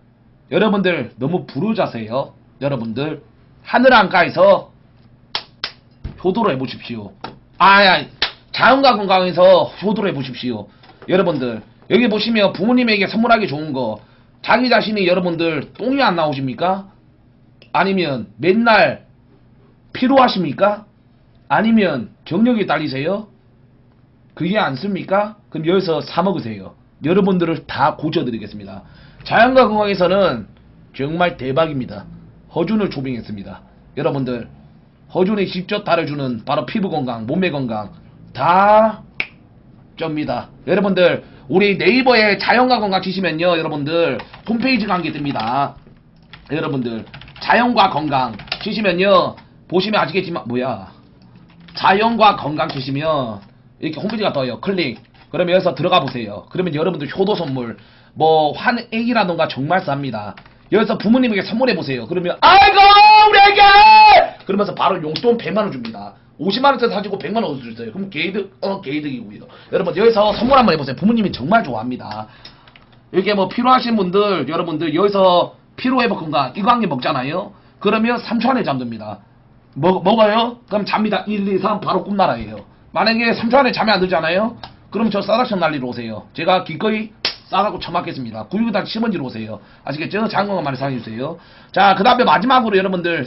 여러분들 너무 부르자세요. 여러분들 하늘안가에서 효도를 해보십시오. 자연과 건강에서 효도를 해보십시오. 여러분들 여기 보시면 부모님에게 선물하기 좋은 거, 자기 자신이 여러분들 똥이 안 나오십니까? 아니면 맨날 피로하십니까? 아니면 경력이 딸리세요? 그게 안 씁니까? 그럼 여기서 사 먹으세요. 여러분들을 다 고쳐드리겠습니다. 자연과 건강에서는 정말 대박입니다. 허준을 조빙했습니다. 여러분들 허준이 직접 다뤄주는 바로 피부 건강, 몸매 건강 다 쩝니다. 여러분들 우리 네이버에 자연과 건강 치시면요, 여러분들 홈페이지가 한 개 뜹니다. 여러분들 자연과 건강 치시면요, 보시면 아시겠지만 자연과 건강 치시면 이렇게 홈페이지가 떠요. 클릭. 그러면 여기서 들어가 보세요. 그러면 여러분들 효도 선물 뭐 환액이라던가 정말 쌉니다. 여기서 부모님에게 선물해 보세요. 그러면 아이고 우리 애기 그러면서 바로 용돈 100만원 줍니다. 50만원짜리 사주고 100만원 얻어주세요. 그럼 개이득이고요. 여러분 여기서 선물 한번 해보세요. 부모님이 정말 좋아합니다. 이렇게 뭐 필요하신 분들, 여러분들 여기서 피로회복 건강 이거 한 개 먹잖아요. 그러면 3초 안에 잠듭니다. 먹어요? 그럼 잡니다. 1, 2, 3 바로 꿈나라예요. 만약에 3초 안에 잠이 안 들잖아요. 그럼 저 싸닥션 날리러 오세요. 제가 기꺼이 싸갖고 처맞겠습니다. 구육이단 심은지로 오세요. 아시겠죠? 장건강 많이 사랑해주세요. 자, 그 다음에 마지막으로 여러분들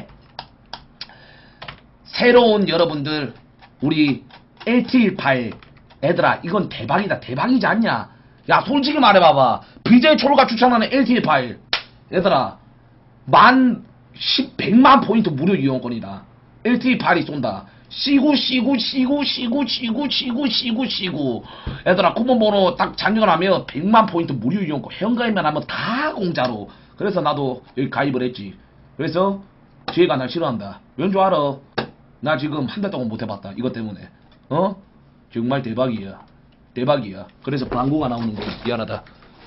새로운 여러분들 우리 LTE 파일 애들아 이건 대박이다. 대박이지 않냐? 야 솔직히 말해봐봐. BJ 초로가 추천하는 LTE 파일 얘들아 100만 포인트 무료 이용권이다. LTE 파일이 쏜다. 시구 얘들아 쿠폰 번호 딱 잔여하면 100만 포인트 무료 이용권 회원가입만 하면 다 공짜로. 그래서 나도 여기 가입을 했지. 그래서 지혜가 날 싫어한다. 왠 줄 알아? 나 지금 한 달 동안 못 해봤다 이것 때문에. 정말 대박이야. 대박이야. 그래서 광고가 나오는 거 미안하다.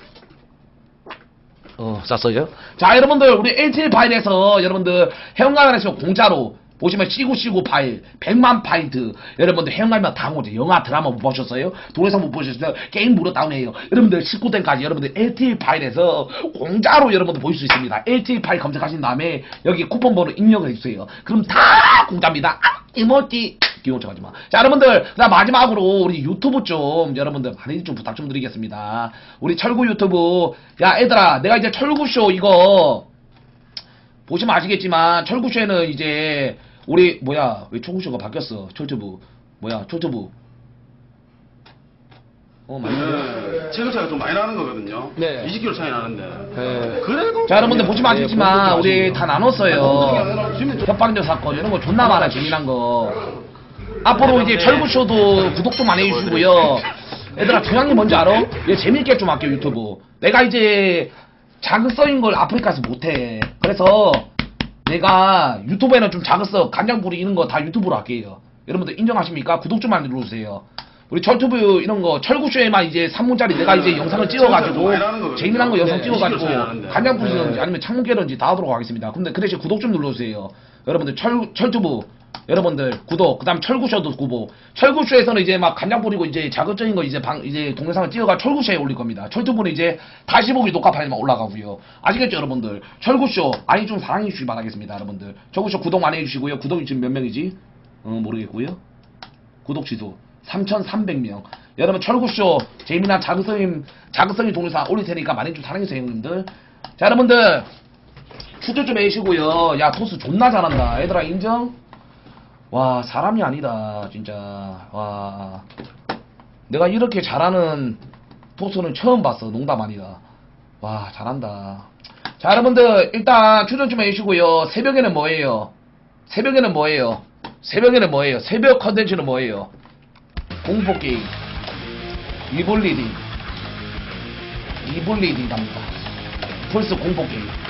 쌌어요? 자 여러분들 우리 LTE 파일에서 여러분들 회원가입에서 공짜로 보시면 시구 파일 100만 파인트 여러분들 회원가입만 다 오죠. 영화 드라마 못 보셨어요? 동영상 못 보셨어요? 게임 무료 다운해요. 여러분들 19땡까지 여러분들 LTE 파일에서 공짜로 여러분들 보실 수 있습니다. LTE 파일 검색하신 다음에 여기 쿠폰 번호 입력을 해주세요. 그럼 다 공짜입니다. 이모티 귀여운 척 하지마. 자 여러분들 그다음 마지막으로 우리 유튜브 좀 여러분들 많이 좀 부탁 좀 드리겠습니다. 우리 철구 유튜브 야 애들아 내가 이제 철구쇼 이거 보시면 아시겠지만 철구쇼에는 이제 우리 왜 철구쇼가 바뀌었어. 철튜브 철튜브 네, 체급 차이가 좀 많이 나는 거거든요. 네. 20kg 차이 나는데. 네. 그래도 자 여러분들 보시면 아시겠지만 우리 다 나눴어요. 지금 협박녀 사건 이런 거 존나 많아. 재미난 거 앞으로 이제 철구쇼도 구독 좀 많이 해주시고요. 얘들아 중요한 게 뭔지 알아? 얘 재밌게 좀 할게요. 유튜브 내가 이제 자극성인 걸 아프리카에서 못해. 그래서 내가 유튜브에는 좀 자극성 간장 부리는 거 다 유튜브로 할게요. 여러분들 인정하십니까? 구독 좀 많이 눌러주세요. 우리 철튜브 이런 거 철구쇼에만 이제 3분짜리 내가 이제 영상을 찍어가지고 재미난 거 영상 찍어가지고 간장 부리든지 아니면 창문 깨든지 다 하도록 하겠습니다. 근데 그 대신 구독 좀 눌러주세요. 여러분들 철튜브 여러분들 구독, 그 다음 철구쇼도 구독. 철구쇼에서는 이제 막 간장 뿌리고 이제 자극적인 거 이제 동영상을 찍어가 철구쇼에 올릴 겁니다. 철튜브는 이제 다시 보기 녹화판에만 올라가고요. 아시겠죠 여러분들? 철구쇼 많이 좀 사랑해 주시기 바라겠습니다. 여러분들 철구쇼 구독 많이 해주시고요. 구독이 지금 몇 명이지? 모르겠고요. 구독 지수 3,300명. 여러분 철구쇼 재미난 자극성인 동영상 올릴 테니까 많이 좀 사랑해주세요 형님들. 자 여러분들 추천 좀 해주시고요. 야 토스 존나 잘한다. 얘들아 인정? 와 사람이 아니다 진짜. 와 내가 이렇게 잘하는 토스는 처음 봤어. 농담 아니다. 와 잘한다. 자 여러분들 일단 추천 좀 해주시고요. 새벽에는 뭐예요? 새벽 컨텐츠는 뭐예요? 공포게임 이블리딩 갑니다. 플스 공포게임